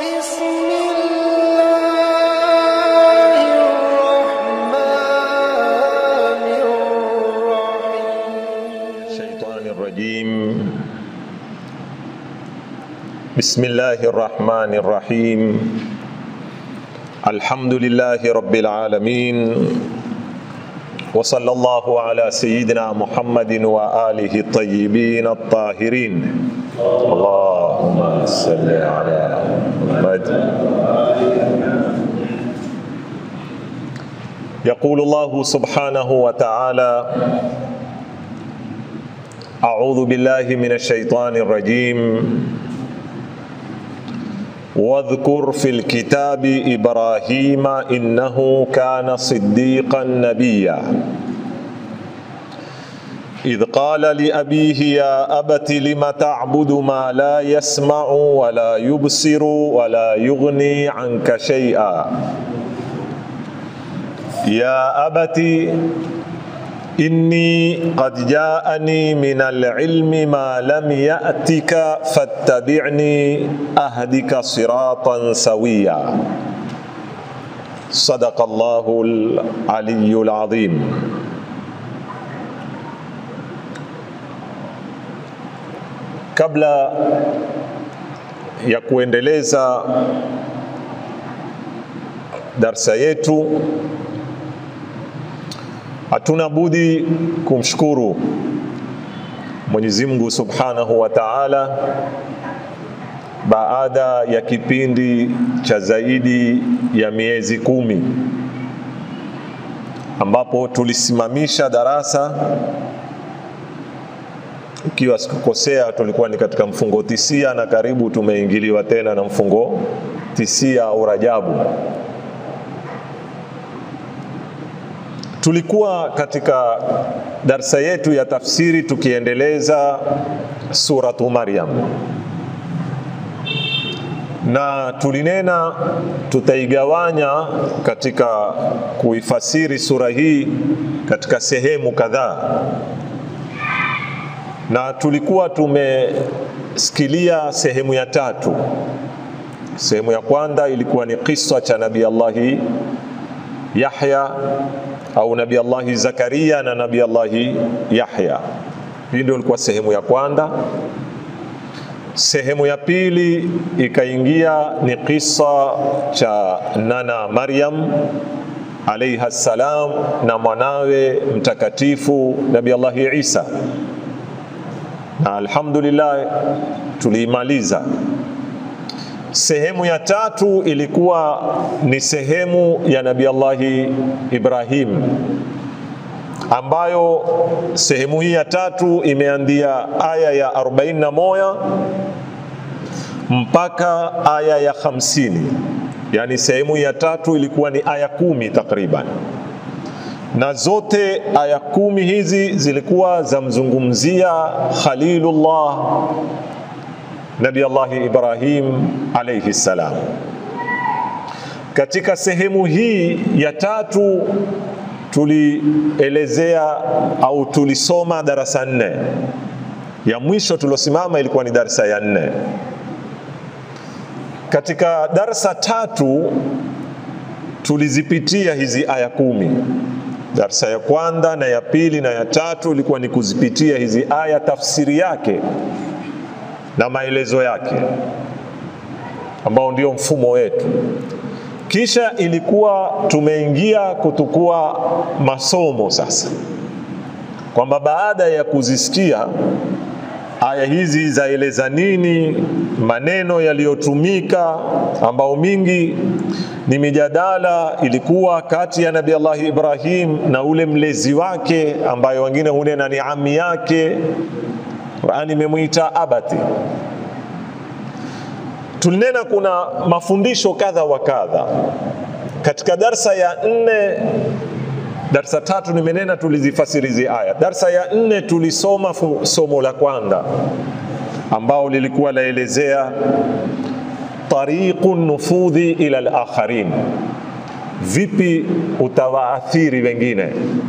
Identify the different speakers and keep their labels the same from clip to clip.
Speaker 1: بسم الله الرحمن الرحيم.
Speaker 2: الشيطان الرجيم. بسم الله الرحمن الرحيم. الحمد لله رب العالمين، وصلى الله على سيدنا محمد وآله الطيبين الطاهرين. اللهم صل على محمد. يقول الله سبحانه وتعالى: أعوذ بالله من الشيطان الرجيم. واذكر في الكتاب إبراهيم إنه كان صديقا نبيا إذ قال لأبيه يا أبت لم تعبد ما لا يسمع ولا يبصر ولا يغني عنك شيئا يا أبت إني قد جاءني من العلم ما لم يأتك فاتبعني أهدك صراطا سويا. صدق الله العلي العظيم. Kabla ya kuendeleza darsa yetu, hatuna budi kumshukuru Mwenyezi Mungu Subhanahu wa Ta'ala baada ya kipindi cha zaidi ya miezi 10 ambapo tulisimamisha darasa. Ikiwa sikukosea, tulikuwa ni katika mfungo tisia na karibu tumeingiliwa tena na mfungo tisia au Rajabu. Tulikuwa katika darsa yetu ya tafsiri tukiendeleza suratu Maryam, na tulinena tutaigawanya katika kuifasiri sura hii katika sehemu kadhaa, na tulikuwa tumesikilia sehemu ya 3. Sehemu ya kwanza ilikuwa ni kisa cha Nabii Allahi Yahya au Nabii Allahi Zakaria na Nabii Allahi Yahya. Hii ndio ilikuwa sehemu ya kwanza. Sehemu ya pili ikaingia ni kisa cha Nana Maryam alayha salam na mwanawe mtakatifu Nabii Allahi Isa, na alhamdulillah tuliimaliza. Sehemu ya 3 ilikuwa ni sehemu ya Nabii Allahi Ibrahim, ambayo sehemu hii ya 3 imeandia aya ya 41 mpaka aya ya 50. Yani sehemu ya 3 ilikuwa ni aya 10 takriban, na zote aya 10 hizi zilikuwa zamzungumzia Khalilullah Nabii Allahi Ibrahim alayhi salam. Katika sehemu hii ya 3 tulielezea au tulisoma darasa 4. Ya mwisho tulosimama ilikuwa ni darasa ya 4. Katika darasa 3 tulizipitia hizi aya 10. Darasa ya kwanza na ya pili na ya 3 ilikuwa ni kuzipitia hizi aya, tafsiri yake na maelezo yake, ambao ndio mfumo wetu. Kisha ilikuwa tumeingia kutukua masomo sasa, kwamba baada ya kuzisikia aya hizi zaeleza nini, maneno yaliyotumika ambao mingi ni mijadala ilikuwa kati ya Nabii Allah Ibrahim na ule mlezi wake ambaye wengine hunena ni ami yake. Qur'ani imemuita abati. Tulinena kuna mafundisho kadha wa kadha. Katika darsa ya 4, darsa 3 nimenena tulizifasiri hizi aya. Darsa ya 4 tulisoma somo la kwanza ambao lilikuwa laelezea tariqun nufudhi ila al-akharin, vipi utawaathiri wengine.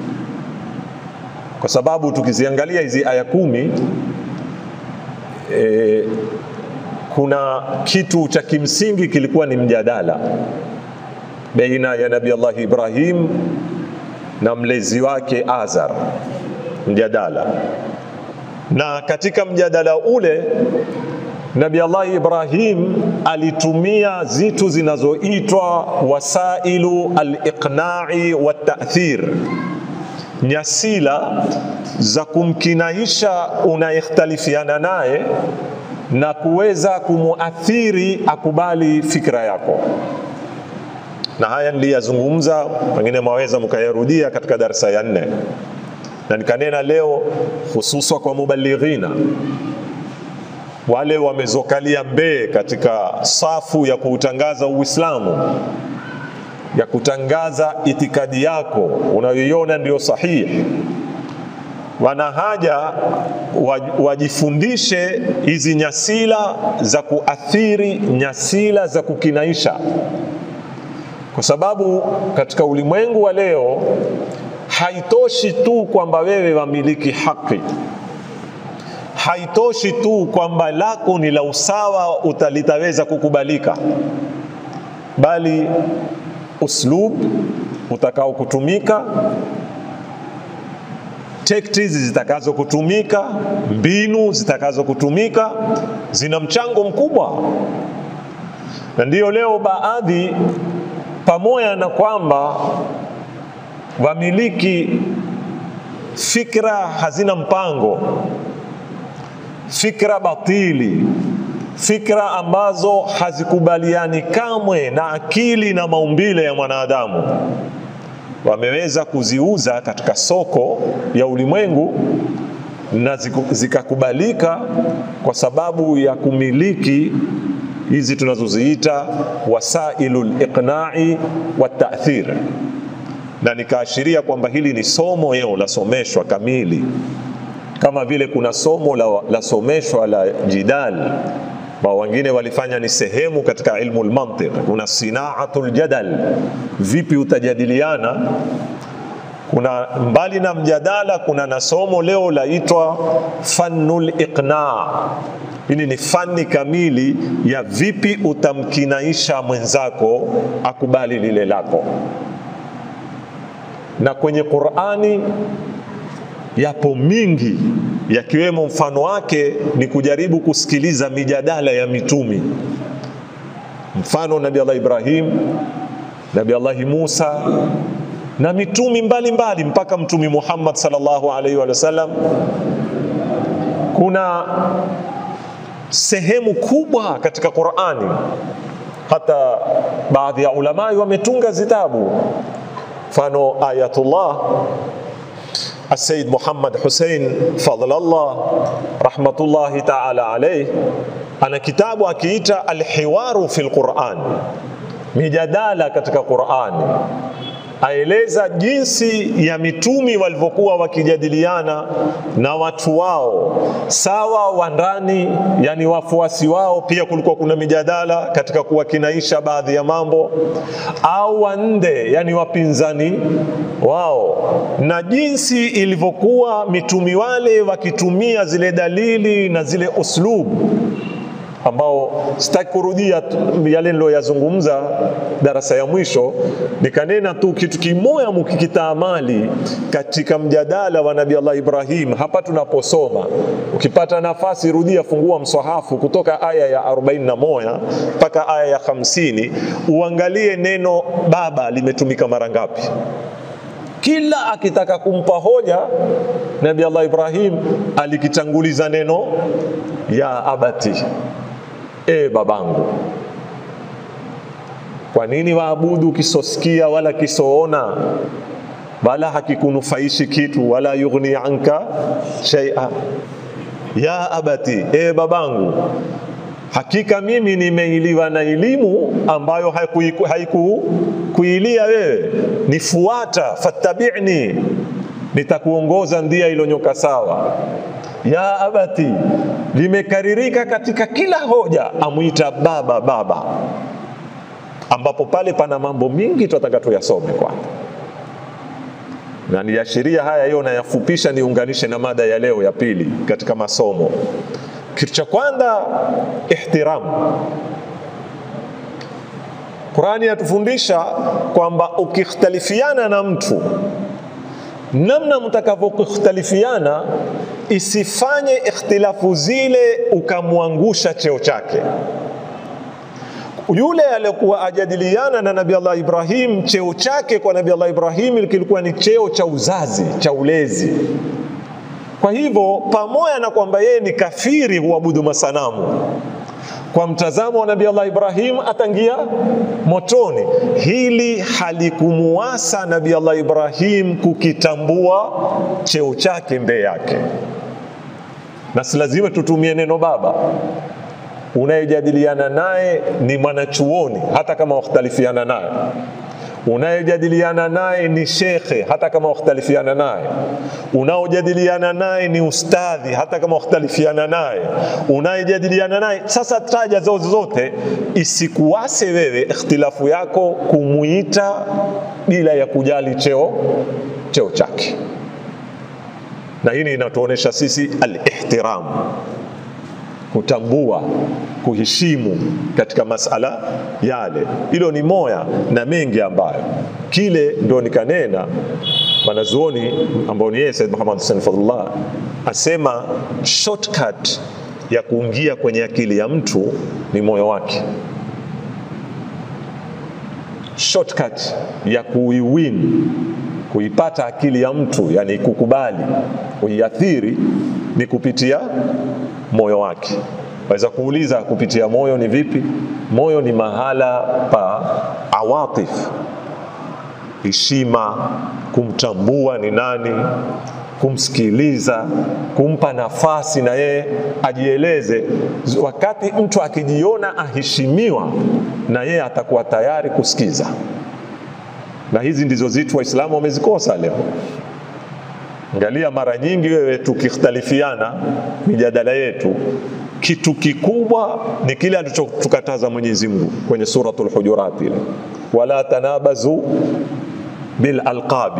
Speaker 2: Kwa sababu tukiziangalia hizi aya 10 kuna kitu cha kimsingi kilikuwa ni mjadala baina ya Nabii Allah Ibrahim na mlezi wake Azar, mjadala. Na katika mjadala ule Nabii Allah Ibrahim alitumia zitu zinazoitwa wasailu al-iqna'i wa ta'thir, nyasila za kumkinaisha unaikhtalifiana naye na kuweza kumuathiri akubali fikra yako. Na haya niliyazungumza, pengine mwaweza mkayarudia katika darasa ya 4, na nikanena leo hususa kwa mubalighina wale wamezokalia mbee katika safu ya kuutangaza Uislamu, ya kutangaza itikadi yako unayoiona ndio sahihi. Wana haja wajifundishe hizi nyasila za kuathiri, nyasila za kukinaisha, kwa sababu katika ulimwengu wa leo haitoshi tu kwamba wewe wamiliki haki, haitoshi tu kwamba lako ni la usawa litaweza kukubalika, bali uslub utakao kutumika, tactics zitakazo kutumika, mbinu zitakazo kutumika zina mchango mkubwa. Na ndiyo leo baadhi, pamoja na kwamba wamiliki fikra hazina mpango, fikra batili, fikra ambazo hazikubaliani kamwe na akili na maumbile ya mwanadamu, wameweza kuziuza katika soko ya ulimwengu na zikakubalika kwa sababu ya kumiliki hizi tunazoziita wasailul iqna'i wa ta'thir. Na nikaashiria kwamba hili ni somo leo la someshwa kamili, kama vile kuna somo la someshwa la jidal, wengine walifanya ni sehemu katika ilmu al-mantiq. Kuna sinaatul jadal, vipi utajadiliana. Kuna mbali na mjadala, kuna na somo leo laitwa fannul iqna'. Hili ni fani kamili ya vipi utamkinaisha mwenzako akubali lile lako. Na kwenye Qur'ani yapo mingi, yakiwemo mfano wake ni kujaribu kusikiliza mijadala ya mitumi. Mfano Nabii Allah Ibrahim, Nabii Allah Musa na mitumi mbalimbali mpaka mtumi Muhammad sallallahu alaihi wa sallam. Kuna sehemu kubwa katika Qur'ani, hata baadhi ya ulama wametunga zitabu. Mfano ayatullah السيد محمد حسين فضل الله رحمة الله تعالى عليه ana kitabu akiita Al-Hiwaru fil Qur'an, mijadala katika Qur'ani. Aeleza jinsi ya mitumi walivyokuwa wakijadiliana na watu wao, sawa wa ndani, yani wafuasi wao. Pia kulikuwa kuna mijadala katika kuwakinaisha baadhi ya mambo, au wa nje, yani wapinzani wao, na jinsi ilivyokuwa mitumi wale wakitumia zile dalili na zile uslubu ambao sitaki kurudia yale niliyozungumza darasa ya mwisho. Nikanena tu kitu kimoja mkikitaamali katika mjadala wa Nabii Allah Ibrahim. Hapa tunaposoma, ukipata nafasi rudia, fungua mswahafu kutoka aya ya 41 mpaka aya ya 50, uangalie neno baba limetumika mara ngapi. Kila akitaka kumpa hoja Nabii Allah Ibrahim alikitanguliza neno ya abati, babangu. Kwa nini waabudu kisosikia wala kisoona, wala hakikunufaishi kitu, wala yughni anka shay'a? Ya abati, babangu, hakika mimi nimeiliwa na elimu ambayo haikuilia wewe, nifuata, fattabi'ni, nitakuongoza ndia ilonyoka sawa. Ya abati limekaririka katika kila hoja, amuita baba baba, ambapo pale pana mambo mingi tutataka tuyasome kwanza. Na niashiria haya hiyo na yafupisha niunganishe na mada ya leo ya pili katika masomo. Kitu cha kwanza ihtiramu. Qur'ani yatufundisha kwamba ukikhtalifiana na mtu, namna mtakavokhtalifiana isifanye ikhtilafu zile ukamwangusha cheo chake. Yule aliyekuwa ajadiliana na Nabii Allah Ibrahim, cheo chake kwa Nabii Allah Ibrahim kilikuwa ni cheo cha uzazi, cha ulezi. Kwa hivyo pamoja na kwamba yeye ni kafiri huabudu masanamu, kwa mtazamo wa Nabii Allah Ibrahim atangia motoni. Hili halikumuasa Nabii Allah Ibrahim kukitambua cheo chake mbele yake. Na si lazima tutumie neno baba. Unayejadiliana naye ni mwanachuoni hata kama wakhtalifiana naye. Unayejadiliana naye ni shekhe hata kama wakhtalifiana naye. Unaojadiliana naye ni ustadhi hata kama wakhtalifiana naye. Unayejadiliana naye, sasa taja zote, isikuase wewe ikhtilafu yako kumuita bila ya kujali cheo chake. Na hili inatuonesha sisi al-ihtiram, kutambua, kuheshimu katika masala yale. Hilo ni moya na mengi ambayo kile ndo nikanena wanazuoni ambao ni Said Muhammad Hussein Fadhlullah asema shortcut ya kuingia kwenye akili ya mtu ni moyo wake. Shortcut ya kuiwin, kuipata akili ya mtu, yani kukubali, kuiathiri, ni kupitia moyo wake. Waweza kuuliza kupitia moyo ni vipi? Moyo ni mahala pa awatif, heshima, kumtambua ni nani, kumsikiliza, kumpa nafasi na yeye ajieleze. Wakati mtu akijiona aheshimiwa, na yeye atakuwa tayari kusikiza. Na hizi ndizo zitu Waislamu wamezikosa leo. Angalia, mara nyingi wewe tukikhtalifiana mijadala yetu, kitu kikubwa ni kile alichotukataza Mwenyezi Mungu kwenye suratul Hujurat ile, wala tanabazu bil alqabi,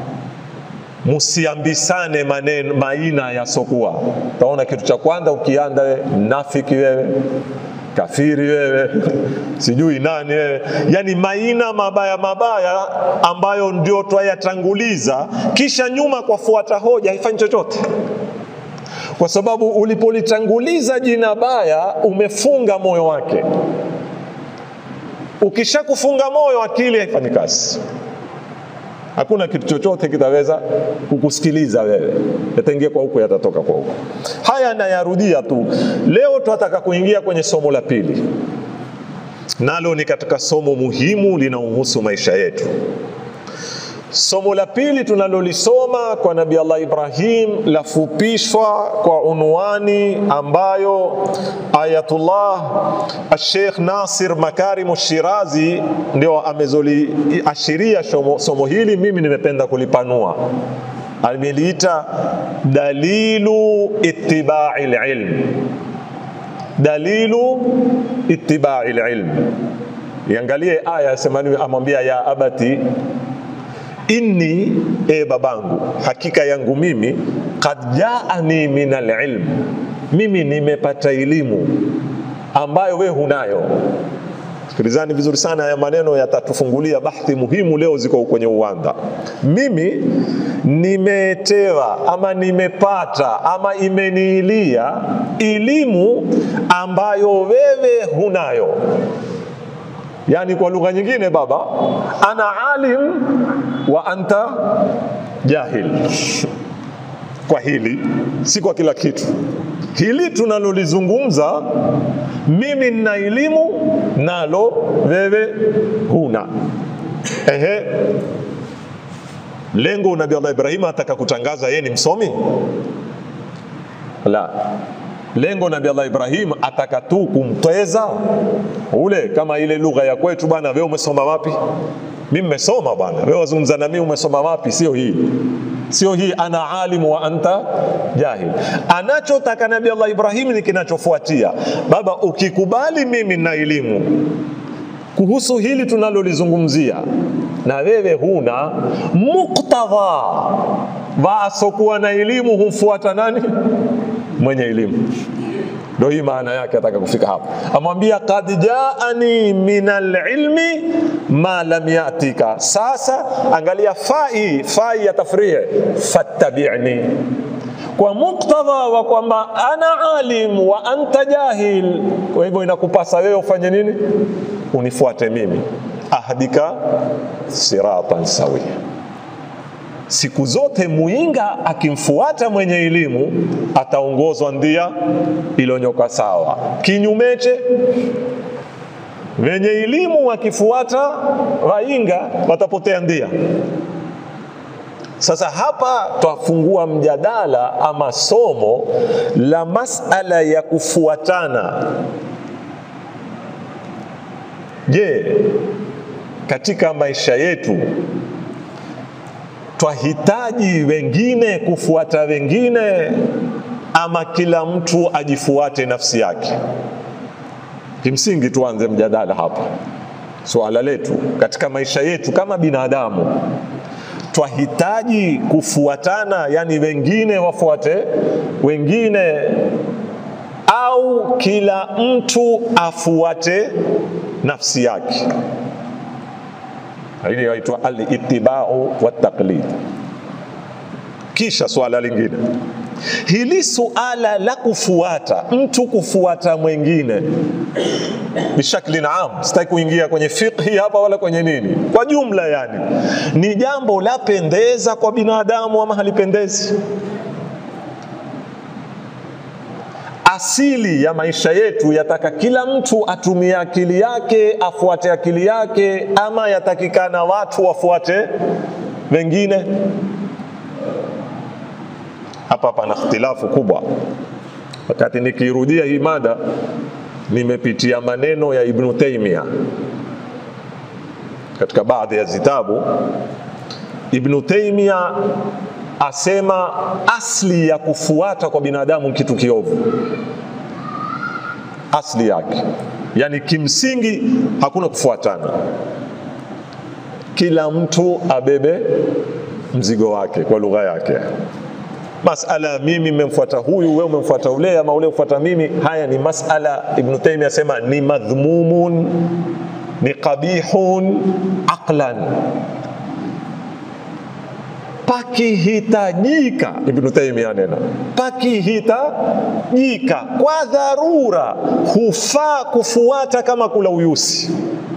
Speaker 2: musiambisane maneno maina ya sokua. Taona kitu cha kwanza ukianda wewe nafiki, wewe kafiri, wewe sijui nani wewe, yani maina mabaya ambayo ndio twayatanguliza, kisha nyuma kwa fuata hoja haifanyi chochote. Kwa sababu ulipolitanguliza jina baya umefunga moyo wake. Ukishakufunga moyo, akili haifanyi kazi. Hakuna kitu chochote kitaweza kukusikiliza wewe. Yataingia kwa huko, yatatoka kwa huko. Haya nayarudia tu. Leo tunataka kuingia kwenye somo la pili. Nalo ni katika somo muhimu linaohusu maisha yetu. Somo la pili tunalolisoma kwa Nabii Allah Ibrahim lafupishwa kwa unwani ambayo Ayatullah Sheikh Nasir Makarim Shirazi ndio amezoliashiria somo hili. Mimi nimependa kulipanua. Ameliita dalilu ittiba'il ilm. Dalilu ittiba'il ilm. Iangalie aya yasemani, amwambia ya abati inni, babangu, hakika yangu mimi, qad jaani minal ilm, mimi nimepata elimu ambayo we hunayo. Sikilizani vizuri sana, haya maneno yatatufungulia bahthi muhimu leo ziko kwenye uwanda. Mimi nimetewa ama nimepata ama imeniilia elimu ambayo wewe hunayo. Yani kwa lugha nyingine, baba, ana alim wa anta jahil. Kwa hili, si kwa kila kitu. Hili tunalolizungumza, mimi nina elimu nalo wewe huna. Lengo Nabii Allah Ibrahim ataka kutangaza yeye ni msomi? La. Lengo Nabii Allah Ibrahim ataka tu kumteza ule, kama ile lugha ya kwetu bana, wewe umesoma wapi? Mimi nimesoma bana. Wewe wazungumza na mimi umesoma wapi? Sio hii. Sio hii ana alimu wa anta jahil. Anachotaka Nabii Allah Ibrahim ni kinachofuatia. Baba, ukikubali mimi na elimu kuhusu hili tunalolizungumzia na wewe huna, muktadha wa asokuwa na elimu humfuata nani? Mwenye elimu. Ndio hii maana yake, ataka kufika hapo. Amwambia qad jaani minal ilmi ma lam yatika. Sasa angalia fai ya tafrihi, fattabi'ni, kwa muktadha wa kwamba ana alim wa anta jahil. Kwa hivyo inakupasa wewe ufanye nini? Unifuate mimi. Ahdika siratan sawia. Siku zote muinga akimfuata mwenye elimu ataongozwa ndia ilonyoka sawa. Kinyumeche, wenye elimu wakifuata wainga watapotea ndia. Sasa hapa twafungua mjadala ama somo la masala ya kufuatana. Je, katika maisha yetu twahitaji wengine kufuata wengine, ama kila mtu ajifuate nafsi yake? Kimsingi tuanze mjadala hapa. Swala letu katika maisha yetu kama binadamu, twahitaji kufuatana, yani wengine wafuate wengine, au kila mtu afuate nafsi yake? Hili yaitwa al-ittiba'u wat-taqlid. Kisha swala lingine, hili suala la kufuata mtu kufuata mwingine bishakli naam, sitaki kuingia kwenye fiqhi hapa wala kwenye nini, kwa jumla yani ni jambo la pendeza kwa binadamu ama halipendezi? Asili ya maisha yetu yataka kila mtu atumie akili yake, afuate akili yake, ama yatakikana watu wafuate wengine? Hapa pana ikhtilafu kubwa. Wakati nikirudia hii mada nimepitia maneno ya Ibn Taymiyyah katika baadhi ya zitabu. Ibn Taymiyyah asema asli ya kufuata kwa binadamu kitu kiovu, asli yake, yani kimsingi hakuna kufuatana, kila mtu abebe mzigo wake kwa lugha yake. Masala mimi memfuata huyu, wewe umemfuata ule, ama ule ufuata mimi, haya ni masala Ibn Taymiyyah asema ni madhmumun, ni qabihun aqlan. Pakihitajika, Ibn Taymiyyah nena, pakihitajika kwa dharura hufaa kufuata kama kula uyusi.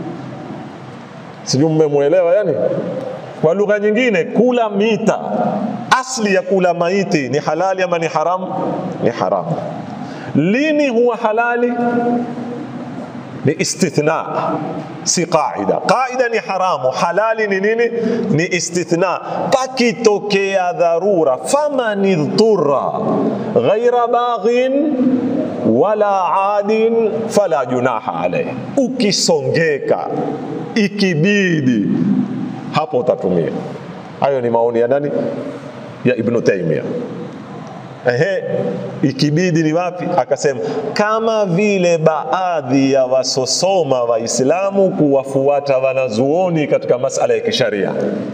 Speaker 2: Sijui mmemuelewa yani? Kwa lugha nyingine, kula mita, asli ya kula maiti ni halali ama ni haramu? Ni haramu. Lini huwa halali? Ni istithna, si qaida. Qaida ni haramu, halali ni nini? Ni istithna. Pakitokea dharura, faman idhurra ghaira baghin wala adin fala junaha alayhi. Ukisongeka, ikibidi, hapo utatumia. Hayo ni maoni ya nani? Ya Ibn Taymiyyah. Ikibidi ni wapi? Akasema kama vile baadhi ya wasosoma Waislamu kuwafuata wanazuoni katika masala ya kisharia,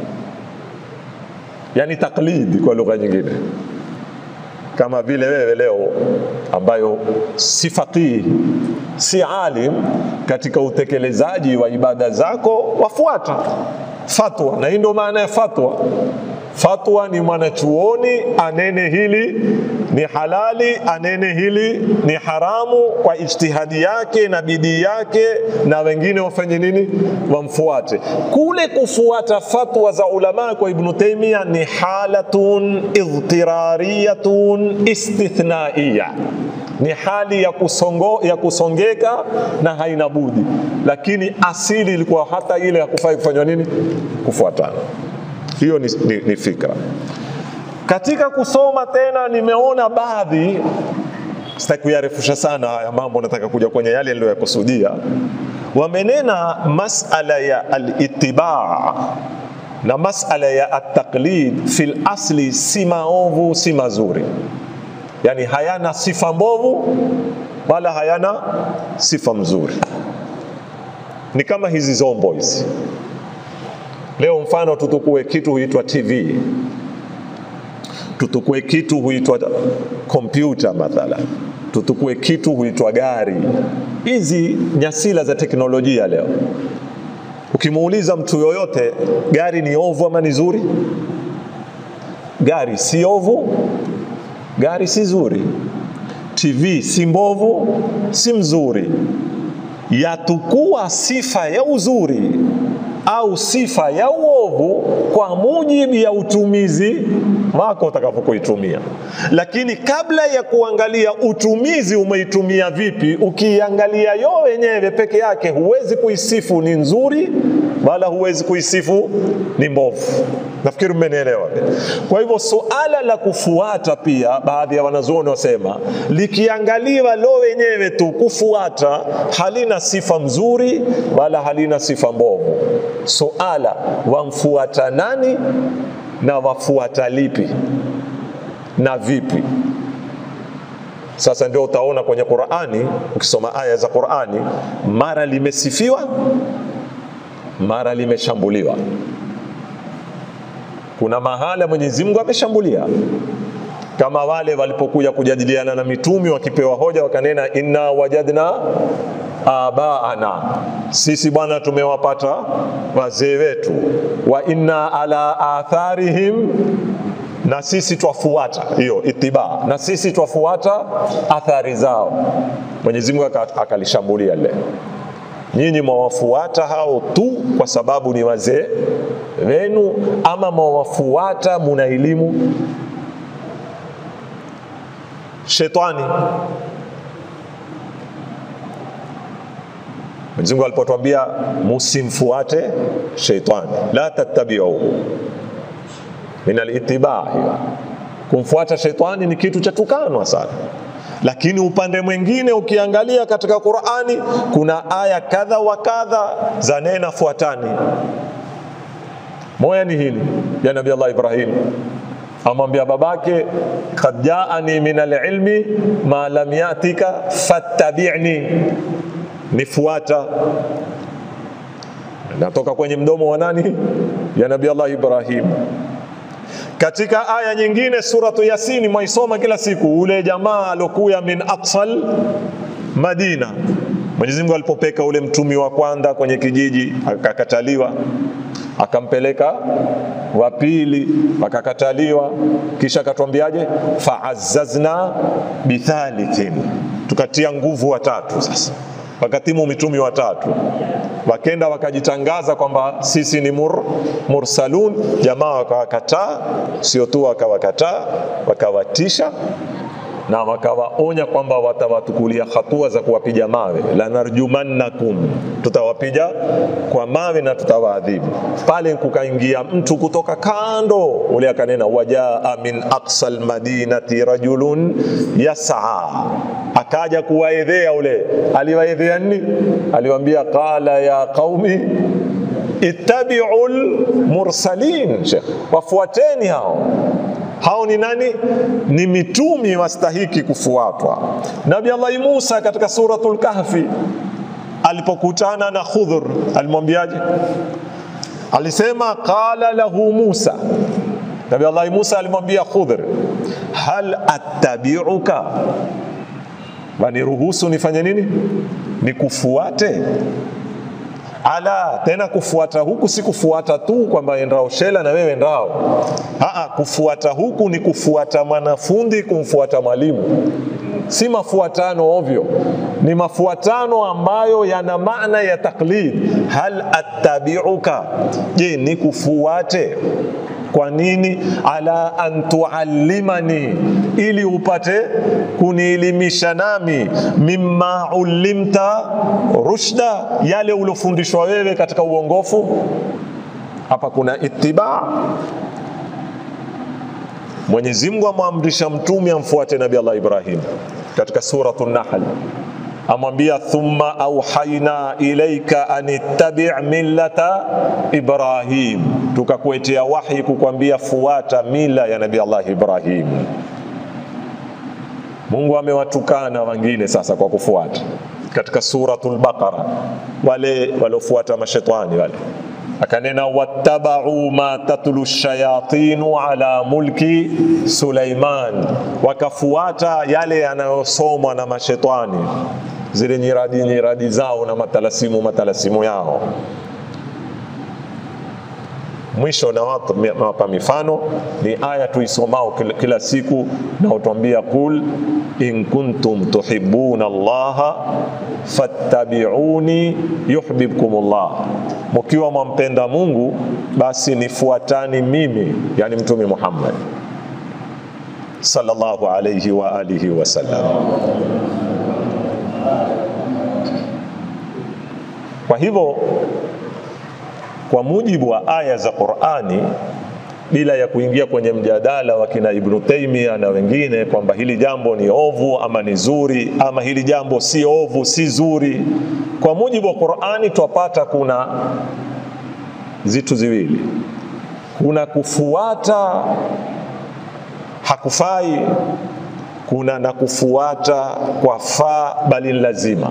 Speaker 2: yani taklidi kwa lugha nyingine. Kama vile wewe leo ambayo si faqih, si alim, katika utekelezaji wa ibada zako wafuata fatwa, na hii ndio maana ya fatwa. Fatwa ni mwanachuoni anene hili ni halali, anene hili ni haramu, kwa ijtihadi yake na bidii yake, na wengine wafanye nini? Wamfuate. Kule kufuata fatwa za ulama kwa Ibn Taymiyyah ni halatun idhtirariyatun istithnaiyya, ni hali ya kusongeka na haina budi, lakini asili ilikuwa hata ile ya kufai kufanywa nini? Kufuatana. Hiyo ni fikra. Katika kusoma tena nimeona baadhi, sitaki kuyarefusha sana haya mambo, nataka kuja kwenye yale niliyokusudia. Wamenena masala ya al-ittiba' na masala ya at-taqlid fil asli si maovu si mazuri, yani hayana sifa mbovu wala hayana sifa mzuri. Ni kama hizi zombo hizi. Leo mfano tutukue kitu huitwa TV, tutukue kitu huitwa kompyuta mathala, tutukue kitu huitwa gari. Hizi nyasila za teknolojia leo, ukimuuliza mtu yoyote gari ni ovu ama ni zuri, gari si ovu, gari si zuri. TV si mbovu, si mzuri. Yatukua sifa ya uzuri au sifa ya uovu kwa mujibu ya utumizi wako utakapokuitumia. Lakini kabla ya kuangalia utumizi umeitumia vipi, ukiangalia yo wenyewe peke yake huwezi kuisifu ni nzuri wala huwezi kuisifu ni mbovu. Nafikiri mmenielewa. Kwa hivyo suala la kufuata pia baadhi ya wanazuoni wasema likiangaliwa lo wenyewe tu kufuata halina sifa mzuri wala halina sifa mbovu. Suala wamfuata nani na wafuata lipi na vipi. Sasa ndio utaona kwenye Qur'ani, ukisoma aya za Qur'ani, mara limesifiwa mara limeshambuliwa. Kuna mahala Mwenyezi Mungu ameshambulia, kama wale walipokuja kujadiliana na mitume wakipewa hoja wakanena inna wajadna abaana, sisi bwana tumewapata wazee wetu, wa inna ala atharihim, na sisi twafuata hiyo ittiba, na sisi twafuata athari zao. Mwenyezi Mungu akalishambulia lile, nyinyi mwawafuata hao tu kwa sababu ni wazee wenu ama mwawafuata muna elimu? Shetani, Mwenyezi Mungu alipotuambia msimfuate shetani, la tattabi'uhu min al-ittiba', kumfuata shetani ni kitu cha tukanwa sana. Lakini upande mwingine ukiangalia katika Qur'ani kuna aya kadha wa kadha za nena fuatani. Moja ni hili ya Nabii Allah Ibrahim, amwambia babake qad ja'ani min al-ilmi ma lam yatika fattabi'ni, nifuata. Natoka kwenye mdomo wa nani? Ya Nabii Allah Ibrahim. Katika aya nyingine suratu Yasin mwaisoma kila siku, ule jamaa alokuya min aqsal Madina, Mwenyezi Mungu alipopeka ule mtumi wa kwanza kwenye kijiji akakataliwa, akampeleka wa pili akakataliwa, kisha akatwambiaje fa'azzazna bithalithin, tukatia nguvu watatu. Sasa wakatimu mitumi watatu, wakenda wakajitangaza kwamba sisi ni mursalun. Jamaa wakawakataa, sio tu wakawakataa, wakawatisha na wakawaonya kwamba watawatukulia hatua za kuwapiga mawe, la narjumannakum, tutawapiga kwa mawe na tutawaadhibu. Pale kukaingia mtu kutoka kando, ule akanena wajaa min aqsal madinati rajulun yas'a, akaja kuwaedhea. Ule aliwaedhea nini? Aliwaambia qala ya qaumi ittabi'ul mursalin, Sheikh, wafuateni hao. Hao ni nani? Ni mitumi wastahiki kufuatwa. Nabii Allah Musa katika suratul Kahfi alipokutana na Khudhur alimwambiaje? Alisema qala lahu Musa, Nabii Allah Musa alimwambia Khudhur, hal attabi'uka, waniruhusu nifanye nini? Nikufuate? Ala, tena kufuata huku si kufuata tu kwamba endao shela na wewe ndao. Kufuata huku ni kufuata mwanafunzi kumfuata mwalimu. Si mafuatano ovyo, ni mafuatano ambayo yana maana ya taklid. Hal attabi'uka, je nikufuate? Kwa nini? Ala an tuallimani, ili upate kunielimisha nami, mimma ulimta rushda, yale ulofundishwa wewe katika uongofu. Hapa kuna ittiba. Mwenyezi Mungu amwamrisha mtume amfuate Nabii Allah Ibrahim katika suratul Nahl, amwambia thumma auhaina ilaika anittabi' millata Ibrahim, tukakuetea wahi kukwambia fuata mila ya Nabii Allah Ibrahim. Mungu amewatukana wengine sasa kwa kufuata katika suratul Baqara, wale waliofuata mashetani wale akanena wattaba'u ma tatlu shayatinu ala mulki Sulaiman, wakafuata yale yanayosomwa na mashetani, zile nyiradi zao na matalasimu yao. Mwisho na wapa mifano ni aya tuisomao kila siku, na utuambia kul in kuntum tuhibbuna Allah fattabi'uni yuhibbukumullah, mkiwa mwampenda Mungu basi nifuatani mimi, yani Mtume Muhammad sallallahu alayhi wa alihi wasallam. Kwa hivyo kwa mujibu wa aya za Qur'ani, bila ya kuingia kwenye mjadala wa kina Ibn Taymiyyah na wengine kwamba hili jambo ni ovu ama ni zuri, ama hili jambo si ovu si zuri, kwa mujibu wa Qur'ani twapata kuna zitu ziwili. Kuna kufuata hakufai, kuna na kufuata kwa faa bali lazima.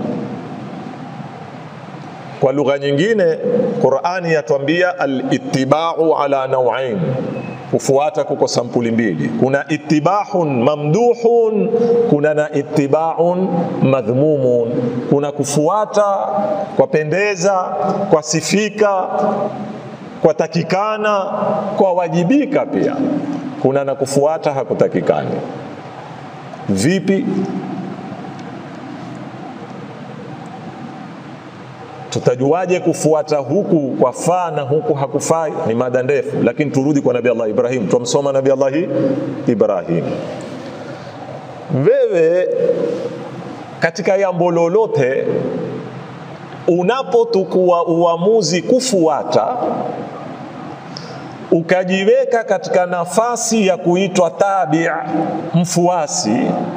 Speaker 2: Kwa lugha nyingine Qur'ani yatuambia al-ittiba'u ala naw'ain, kufuata kuko sampuli mbili. Kuna ittiba'un mamduhun, kuna na ittiba'un madhmumun. Kuna kufuata kwa pendeza, kwa sifika, kwa takikana, kwa wajibika pia. Kuna na kufuata hakutakikani. Vipi? Tutajuaje kufuata huku kwa faa na huku hakufai? Ni mada ndefu, lakini turudi kwa Nabii Allah Ibrahim. Tumsoma Nabii Allah Ibrahim. Wewe katika jambo lolote unapotukua uamuzi kufuata, ukajiweka katika nafasi ya kuitwa tabi', mfuasi,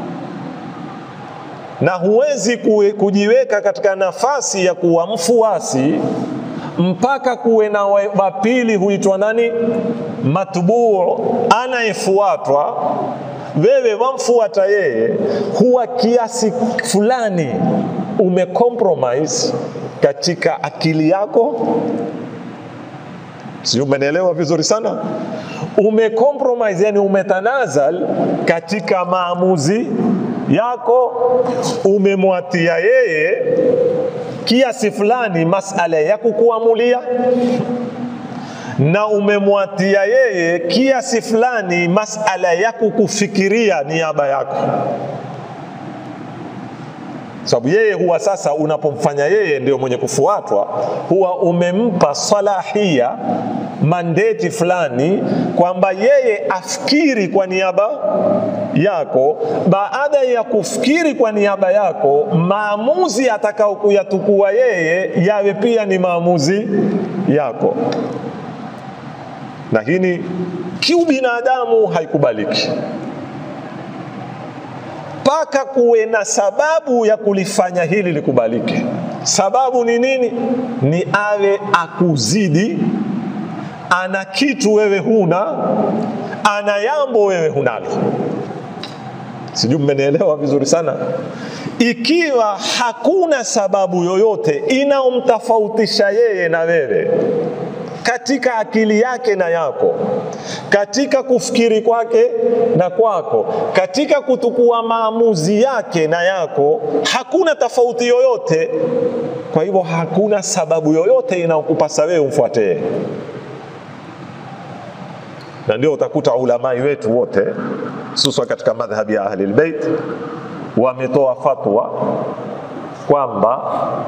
Speaker 2: na huwezi kujiweka katika nafasi ya kuwa mfuasi mpaka kuwe na wapili huitwa nani? Matbuu, anayefuatwa. Wewe wamfuata yeye, huwa kiasi fulani umecompromise katika akili yako. Sio, umenielewa vizuri sana? Umecompromise, yani umetanazal katika maamuzi yako, umemwatia yeye kiasi fulani masala ya kukuamulia, na umemwatia yeye kiasi fulani masala ya kukufikiria niaba yako. Sababu yeye huwa sasa unapomfanya yeye ndio mwenye kufuatwa, huwa umempa salahia, mandate fulani kwamba yeye afikiri kwa niaba yako. Baada ya kufikiri kwa niaba yako, maamuzi atakao kuyatukua yeye yawe pia ni maamuzi yako. Na hili kiubinadamu haikubaliki. Paka kuwe na sababu ya kulifanya hili likubalike. Sababu ni nini? Ni awe akuzidi, ana kitu wewe huna, ana jambo wewe hunalo. Sijui mmenielewa vizuri sana. Ikiwa hakuna sababu yoyote inaomtofautisha yeye na wewe, katika akili yake na yako, katika kufikiri kwake na kwako, katika kutukua maamuzi yake na yako, hakuna tofauti yoyote. Kwa hivyo hakuna sababu yoyote inaokupasa wewe umfuate. Na ndio utakuta ulamai wetu wote, hususan katika madhhabi ya Ahli al-Bait, wametoa fatwa kwamba